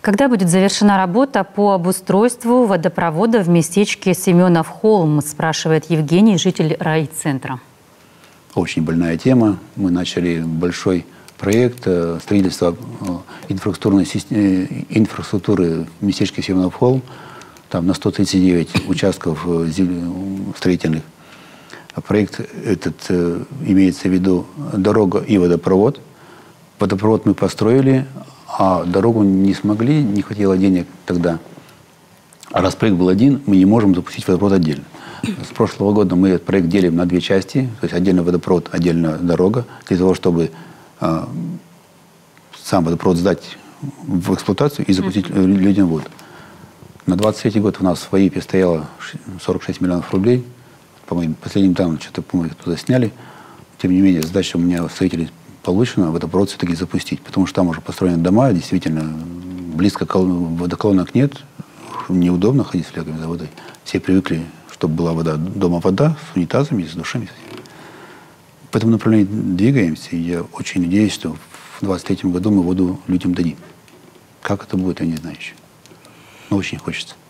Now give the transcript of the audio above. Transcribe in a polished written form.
Когда будет завершена работа по обустройству водопровода в местечке Семенов-Холм, спрашивает Евгений, житель райцентра. Очень больная тема. Мы начали большой проект строительства инфраструктуры в местечке Семенов-Холм. Там на 139 участков строительных. Проект этот имеется в виду дорога и водопровод. Водопровод мы построили, а дорогу не смогли, не хватило денег тогда. А раз проект был один, мы не можем запустить водопровод отдельно. С прошлого года мы этот проект делим на 2 части, то есть отдельно водопровод, отдельно дорога, для того, чтобы сам водопровод сдать в эксплуатацию и запустить людям воду. На 23-й год у нас в ВАИПе стояло 46 миллионов рублей. По-моему, последним данным, что-то, по-моему, туда сняли. Тем не менее, задача у меня строителей получена, водопровод все-таки запустить. Потому что там уже построены дома, действительно, близко водоколонок нет, неудобно ходить с флягами за водой. Все привыкли, чтобы была вода, дома вода, с унитазами, с душами. В этом направлении двигаемся, и я очень надеюсь, что в 2023 году мы воду людям дадим. Как это будет, я не знаю еще. Но очень хочется.